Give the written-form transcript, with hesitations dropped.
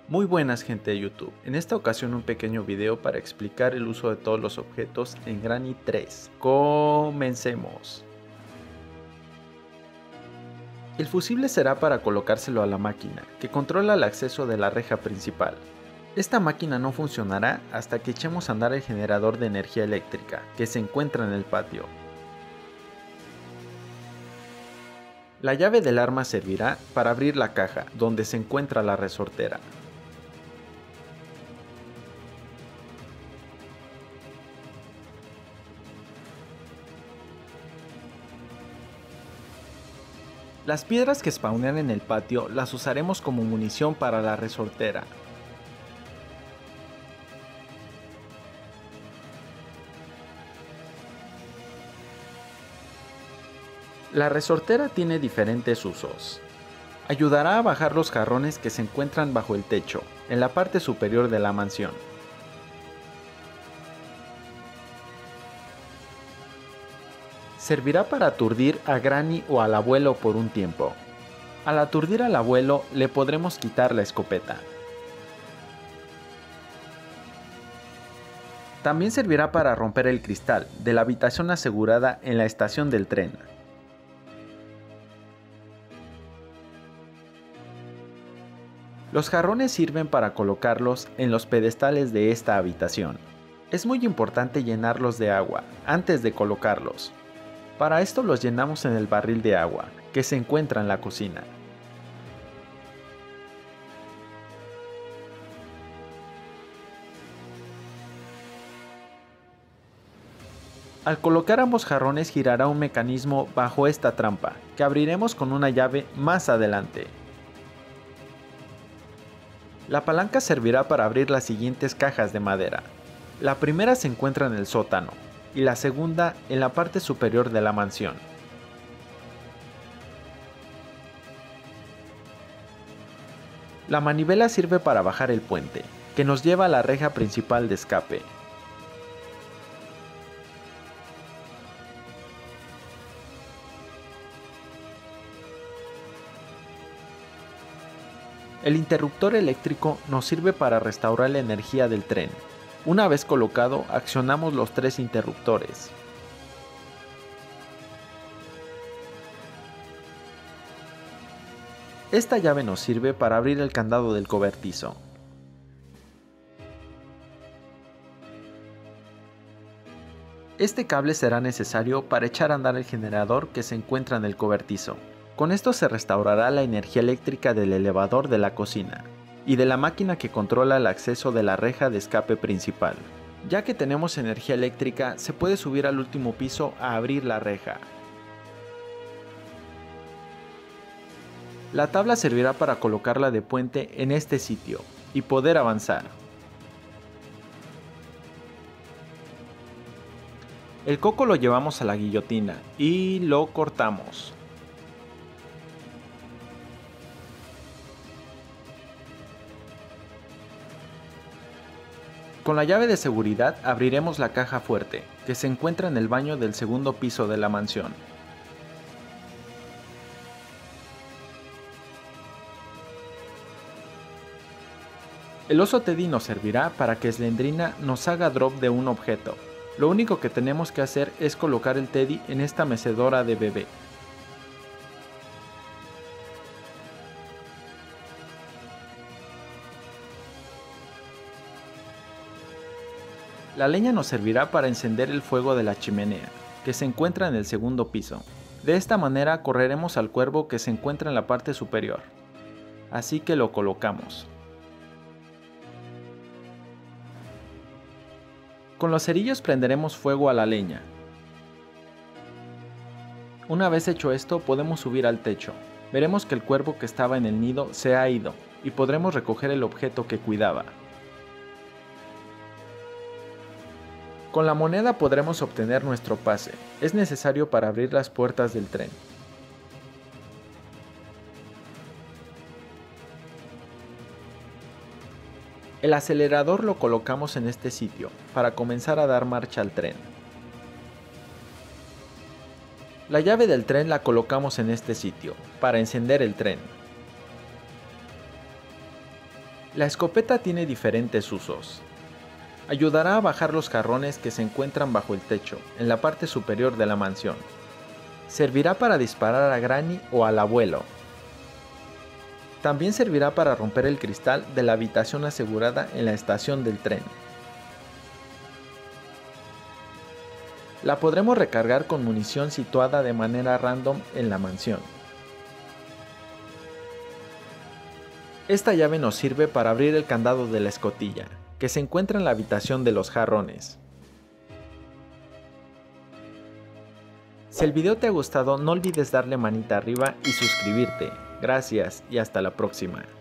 Muy buenas gente de YouTube, en esta ocasión un pequeño video para explicar el uso de todos los objetos en Granny 3. Comencemos. El fusible será para colocárselo a la máquina, que controla el acceso de la reja principal. Esta máquina no funcionará hasta que echemos a andar el generador de energía eléctrica, que se encuentra en el patio. La llave del arma servirá para abrir la caja, donde se encuentra la resortera. Las piedras que spawnean en el patio las usaremos como munición para la resortera. La resortera tiene diferentes usos. Ayudará a bajar los jarrones que se encuentran bajo el techo, en la parte superior de la mansión. Servirá para aturdir a Granny o al abuelo por un tiempo. Al aturdir al abuelo le podremos quitar la escopeta. También servirá para romper el cristal de la habitación asegurada en la estación del tren. Los jarrones sirven para colocarlos en los pedestales de esta habitación. Es muy importante llenarlos de agua antes de colocarlos. Para esto los llenamos en el barril de agua, que se encuentra en la cocina. Al colocar ambos jarrones girará un mecanismo bajo esta trampa, que abriremos con una llave más adelante. La palanca servirá para abrir las siguientes cajas de madera. La primera se encuentra en el sótano, y la segunda en la parte superior de la mansión. La manivela sirve para bajar el puente, que nos lleva a la reja principal de escape. El interruptor eléctrico nos sirve para restaurar la energía del tren. Una vez colocado, accionamos los tres interruptores. Esta llave nos sirve para abrir el candado del cobertizo. Este cable será necesario para echar a andar el generador que se encuentra en el cobertizo. Con esto se restaurará la energía eléctrica del elevador de la cocina y de la máquina que controla el acceso de la reja de escape principal. Ya que tenemos energía eléctrica, se puede subir al último piso a abrir la reja. La tabla servirá para colocarla de puente en este sitio y poder avanzar. El coco lo llevamos a la guillotina y lo cortamos. Con la llave de seguridad abriremos la caja fuerte, que se encuentra en el baño del segundo piso de la mansión. El oso Teddy nos servirá para que Slendrina nos haga drop de un objeto. Lo único que tenemos que hacer es colocar el Teddy en esta mecedora de bebé. La leña nos servirá para encender el fuego de la chimenea, que se encuentra en el segundo piso. De esta manera correremos al cuervo que se encuentra en la parte superior. Así que lo colocamos. Con los cerillos prenderemos fuego a la leña. Una vez hecho esto, podemos subir al techo. Veremos que el cuervo que estaba en el nido se ha ido y podremos recoger el objeto que cuidaba. Con la moneda podremos obtener nuestro pase. Es necesario para abrir las puertas del tren. El acelerador lo colocamos en este sitio para comenzar a dar marcha al tren. La llave del tren la colocamos en este sitio para encender el tren. La escopeta tiene diferentes usos. Ayudará a bajar los jarrones que se encuentran bajo el techo, en la parte superior de la mansión. Servirá para disparar a Granny o al abuelo. También servirá para romper el cristal de la habitación asegurada en la estación del tren. La podremos recargar con munición situada de manera random en la mansión. Esta llave nos sirve para abrir el candado de la escotilla, que se encuentra en la habitación de los jarrones. Si el video te ha gustado, no olvides darle manita arriba y suscribirte. Gracias y hasta la próxima.